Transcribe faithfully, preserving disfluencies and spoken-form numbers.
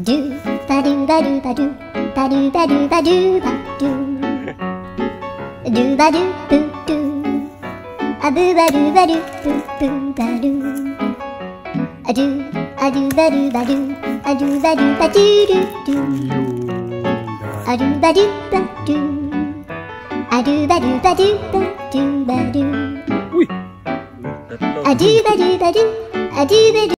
ドゥバドゥバドゥバドゥバドゥバドゥバドゥバドゥドゥバドゥブドゥアブバドゥバドゥブブバドゥアドゥアドゥバドゥバドゥアドゥバドゥバドゥドゥドゥアドゥバドゥバドゥアドゥバドゥバドゥバドゥバドゥ Uy! アドゥバドゥバドゥアドゥバドゥ